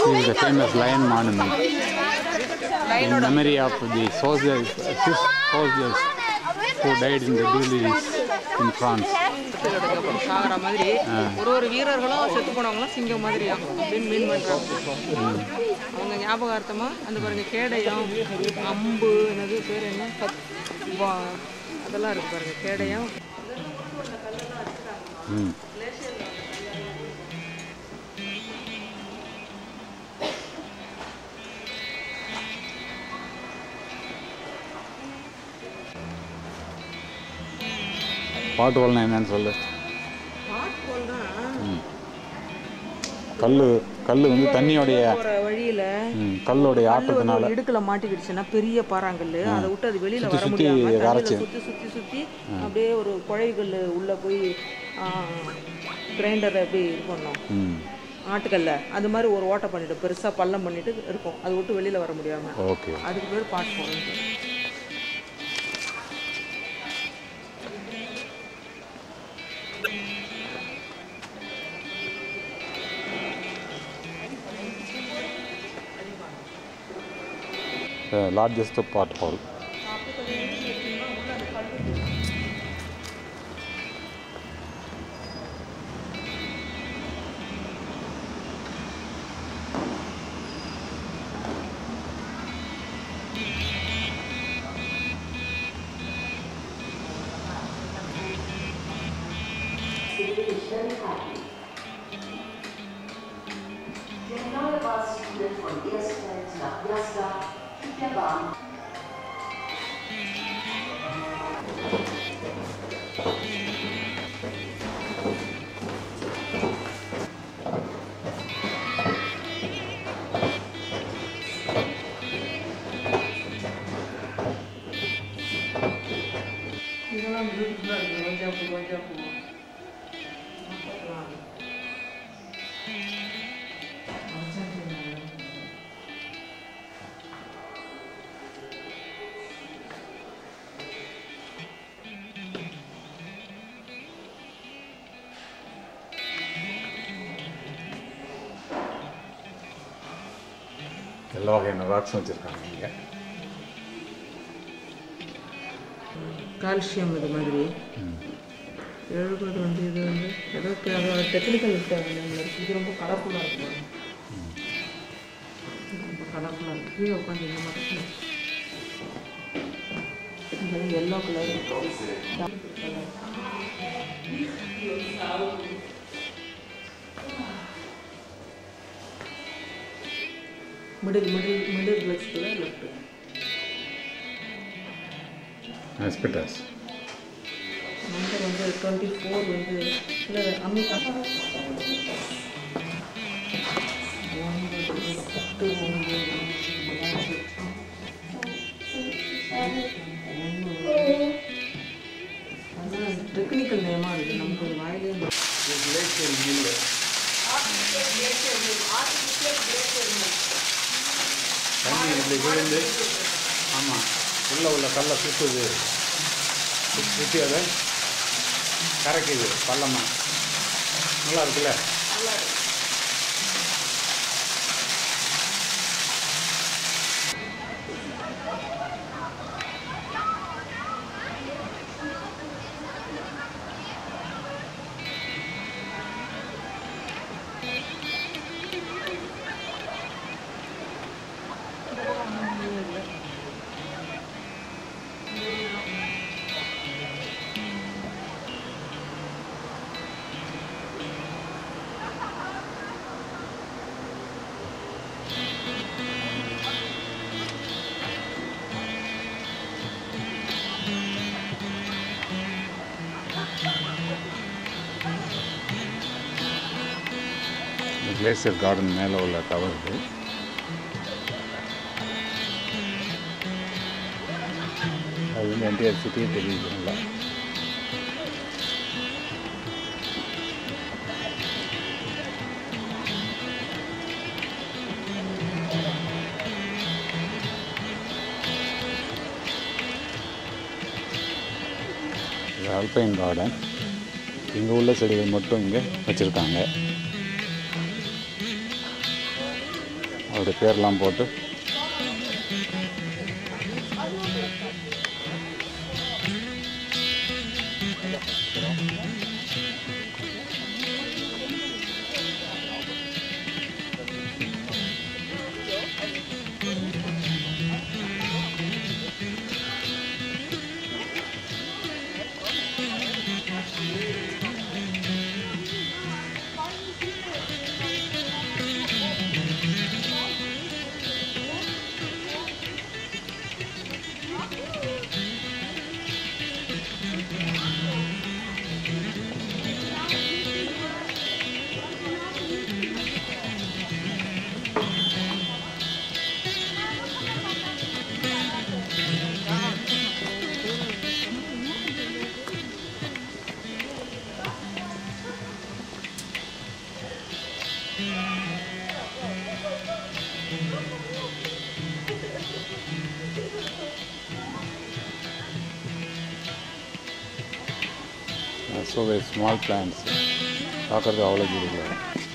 is the famous lion monument in memory of the soldiers, 6 soldiers who died in the duels in France. சாகர மாதிரி ஒரு வீரர்களும் செத்து போனவங்களும் சிங்கம் மாதிரியா மீன் பண்றாங்க. அவங்க ஞாபகார்த்தமா அந்த பாருங்க கேடயம், அம்பு, என்னது பேர் என்ன, அதெல்லாம் இருக்கு பாருங்க. கேடயம் பாட்டுவல்னா என்னன்னு சொல்லு. கல் வந்து தண்ணியோடைய வழியில கல்லோடைய ஆட்டத்தினால இடுக்குல மாட்டிக்கிடுச்சுன்னா பெரிய பாறாங்கல்லு, அதை விட்டு அது வெளியில வர முடியாம சுத்தி அப்படியே ஒரு குழைகல் உள்ள போய் கிரைண்டர் அப்படி இது பண்ணோம் ஆட்டுக்கல்ல. அது மாதிரி ஒரு ஓட்டை பண்ணிட்டு பெருசா பள்ளம் பண்ணிட்டு இருக்கும், அதை விட்டு வெளியில வர முடியாம. அதுக்கு பேர் பாட்டு போடுறது. The largest pothole. Der neue Bus führt von Erstfeld nach Jasna mit der Bahn. எல்லா வகையான ராக்ஸும் வச்சுருக்காங்க இங்கே. கால்சியம் இது மாதிரி 70 வந்து இது வந்து ஏதோ டெக்னிக்கல் இது ரொம்ப கலர்ஃபுல்லாக இருக்கும். ரொம்ப கலர்ஃபுல்லாக இருக்குது. கீழே உட்காந்து இந்த மாதிரி எல்லோ கலர் மிடில் கிளாஸ்ல லெஃப்ட். ஹாஸ்பிட்டல்ஸ் நம்பர் வந்து 24 வந்து இல்லை அம்மி டெக்னிக்கல் நேமாக இருக்குது. நமக்கு வாயிலே தண்ணி இப்படி விழுந்து ஆமாம் உள்ள கல்லை சுற்றுது, சுற்றி அதை கரைக்குது பள்ளமாக. நல்லா இருக்குல்ல? Glacier Garden மேலே உள்ள டவர் இது. அது வந்து என்டையர் சிட்டியே தெரியுது நல்லா. இது ஆல்பைன் கார்டன். இங்கே உள்ள செடிகள் மட்டும் இங்கே வச்சுருக்காங்க. அவருடைய பேர்லாம் போட்டு so very small plants. பார்க்கறது அவ்வளோ பியூட்டிஃபுல்லாக.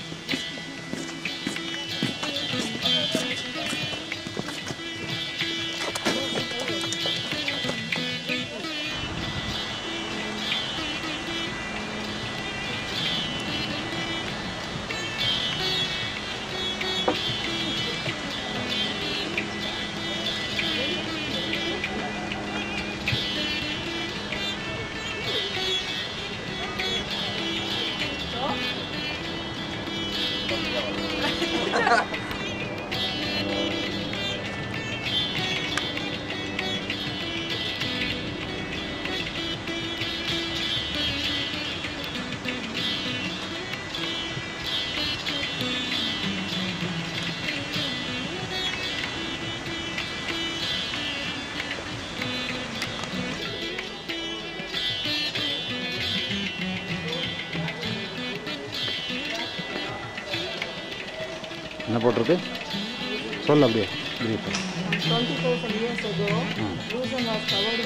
என்ன போட்டிருக்கு சொல்ல அப்படியே 20,000 years ago, Luzern was covered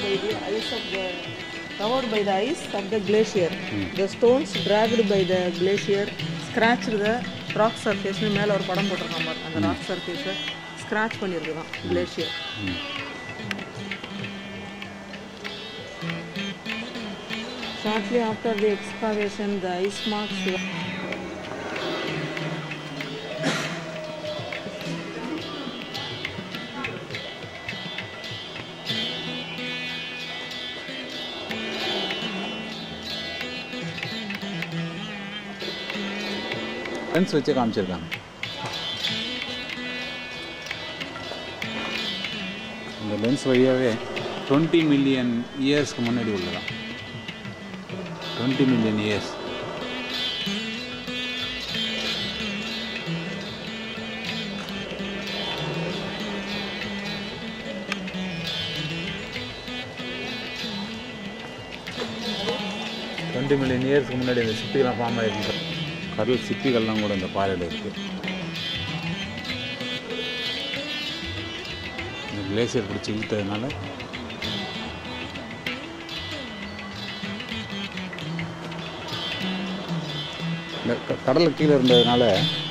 by the ice of the glacier. The stones dragged by the glacier scratched the rock surface. மேல ஒரு படம் போட்டிருக்காங்க பாருங்க, அந்த rock surface scratch பண்ணிருக்குதான் glacier. Shortly after the excavation, the ice marks lens வச்சு காமிச்சிருக்காங்க. இந்த லென்ஸ் வழியாகவே 20 மில்லியன் இயர்ஸ்க்கு முன்னாடி உள்ளதான். 20 மில்லியன் இயர்ஸ். மில்லியன் இயர்ஸ்க்கு முன்னாடி இந்த சிப்பிகள்லாம் ஃபார்ம் ஆகிருக்கு. கடல் சிப்பிகள்லாம் கூட இந்த பாறையில் இருக்குது. இந்த கிளேசியர் பிடிச்சி இழுத்ததுனால இந்த கடலுக்கு கீழே இருந்ததுனால